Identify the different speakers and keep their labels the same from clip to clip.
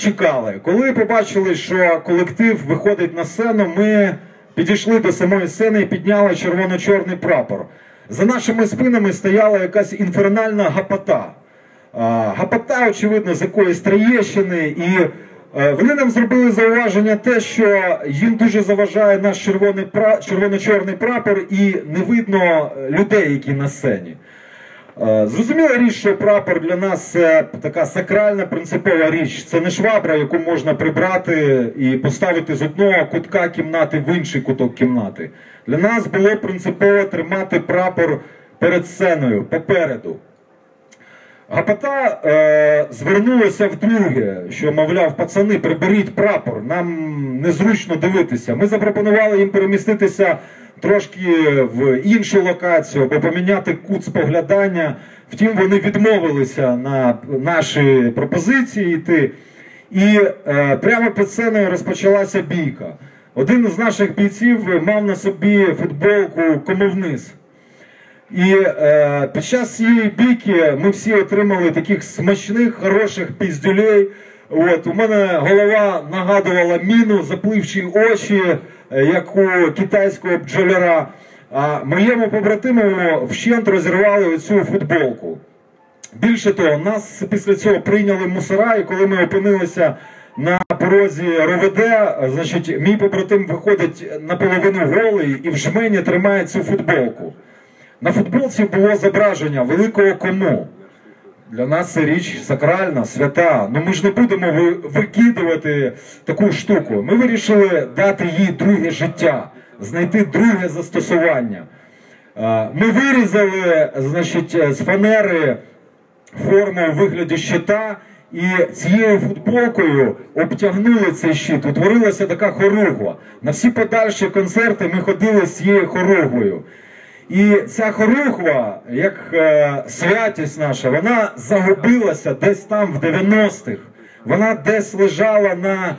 Speaker 1: чекали. Коли побачили, що колектив виходить на сцену, ми підійшли до самої сцени і підняли червоно-чорний прапор. За нашими спинами стояла якась інфернальна гапота. Гапота, очевидно, з якоїсь Троєщини. І вони нам зробили зауваження те, що їм дуже заважає наш червоно-чорний прапор і не видно людей, які на сцені. Зрозуміла річ, що прапор для нас це така сакральна, принципова річ. Це не швабра, яку можна прибрати і поставити з одного кутка кімнати в інший куток кімнати. Для нас було принципово тримати прапор перед сценою, попереду. Гапота звернулася вдруге, що, мовляв, пацани, приберіть прапор, нам незручно дивитися. Ми запропонували їм переміститися трошки в іншу локацію, або поміняти кут споглядання. Втім, вони відмовилися на наші пропозиції йти. І прямо під сценою розпочалася бійка. Один з наших бійців мав на собі футболку «Кому вниз». І під час цієї бійки ми всі отримали таких смачних, хороших піздюлей. У мене голова нагадувала міну, запливчі очі, як у китайського бджоляра. А моєму побратиму вщент розірвали оцю футболку. Більше того, нас після цього прийняли мусора, і коли ми опинилися на порозі РОВД, значить, мій побратим виходить наполовину голий і в жмені тримає цю футболку. На футболці було зображення великого кому. Для нас це річ сакральна, свята. Ну ми ж не будемо викидувати таку штуку. Ми вирішили дати їй друге життя, знайти друге застосування. Ми вирізали, значить, з фанери форму у вигляді щита і цією футболкою обтягнули цей щит. Утворилася така хоругва. На всі подальші концерти ми ходили з цією хоругвою. І ця хоругва, як святість наша, вона загубилася десь там в 90-х. Вона десь лежала на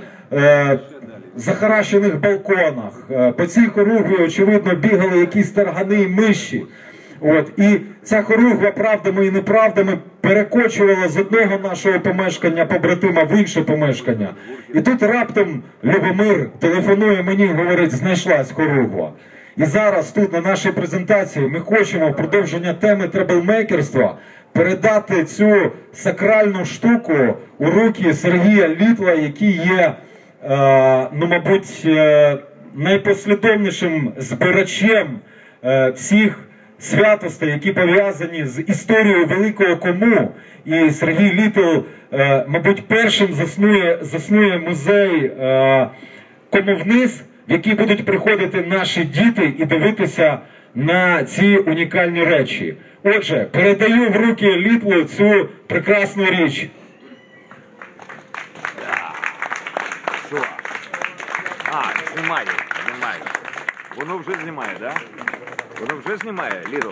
Speaker 1: захаращених балконах. По цій хоругві, очевидно, бігали якісь таргани і миші. І ця хоругва правдами і неправдами перекочувала з одного нашого помешкання побратима в інше помешкання. І тут раптом Любомир телефонує мені і говорить, знайшлась хоругва. І зараз тут на нашій презентації ми хочемо в продовження теми траблмейкерства передати цю сакральну штуку у руки Сергія Літла, який є, ну, мабуть, найпослідовнішим збирачем всіх святостей, які пов'язані з історією Великого Кому. І Сергій Літл, мабуть, першим заснує музей «Кому вниз», в який будуть приходити наші діти і дивитися на ці унікальні речі. Отже, передаю в руки Літлу цю прекрасну річ.
Speaker 2: Знімає. Воно вже знімає, так? Воно вже знімає, Літл.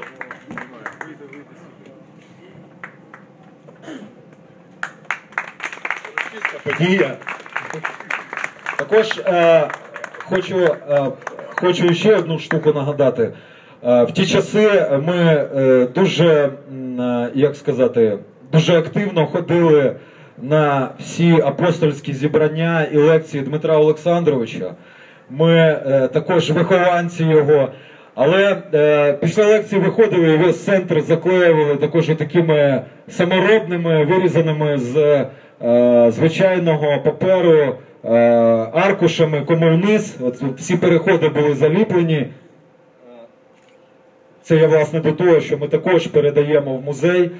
Speaker 1: Подія. Також хочу ще одну штуку нагадати. В ті часи ми дуже активно ходили на всі апостольські зібрання і лекції Дмитра Олександровича. Ми також вихованці його. Але після лекції виходили і весь центр заклеювали також такими саморобними, вирізаними з звичайного паперу аркушами «Кому вниз». От всі переходи були заліплені. Це є, власне, до того, що ми також передаємо в музей.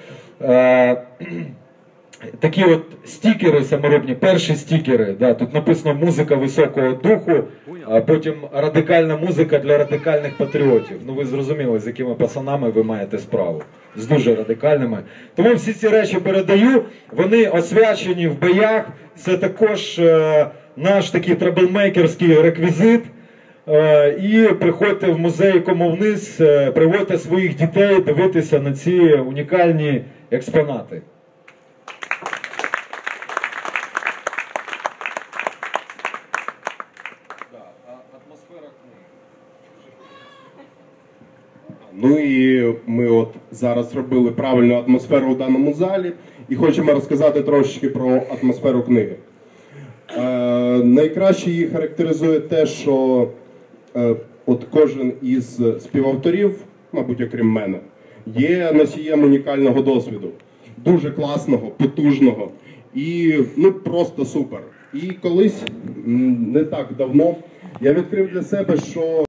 Speaker 1: Такі от стікери саморобні, перші стікери. Да, тут написано «Музика високого духу», а потім «Радикальна музика для радикальних патріотів». Ну ви зрозуміли, з якими пацанами ви маєте справу. З дуже радикальними. Тому всі ці речі передаю. Вони освячені в боях. Це також наш такий траблмейкерський реквізит. І приходьте в музей «Кому вниз», приводьте своїх дітей дивитися на ці унікальні експонати.
Speaker 3: Ну і ми от зараз зробили правильну атмосферу у даному залі і хочемо розказати трошечки про атмосферу книги. Найкраще її характеризує те, що от кожен із співавторів, мабуть, окрім мене, є носієм унікального досвіду. Дуже класного, потужного і ну просто супер. І колись, не так давно, я відкрив для себе, що